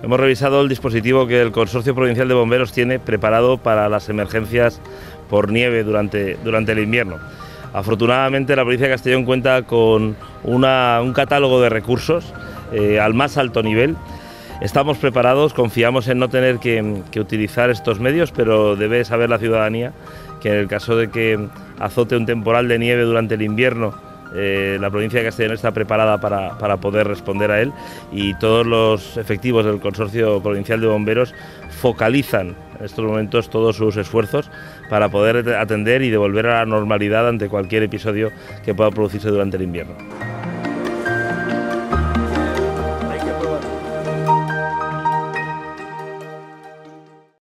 Hemos revisado el dispositivo que el Consorcio Provincial de Bomberos tiene preparado para las emergencias por nieve durante el invierno. Afortunadamente la provincia de Castellón cuenta con un catálogo de recursos al más alto nivel. Estamos preparados, confiamos en no tener que utilizar estos medios, pero debe saber la ciudadanía que en el caso de que azote un temporal de nieve durante el invierno, la provincia de Castellón está preparada para poder responder a él, y todos los efectivos del Consorcio Provincial de Bomberos focalizan en estos momentos todos sus esfuerzos para poder atender y devolver a la normalidad ante cualquier episodio que pueda producirse durante el invierno.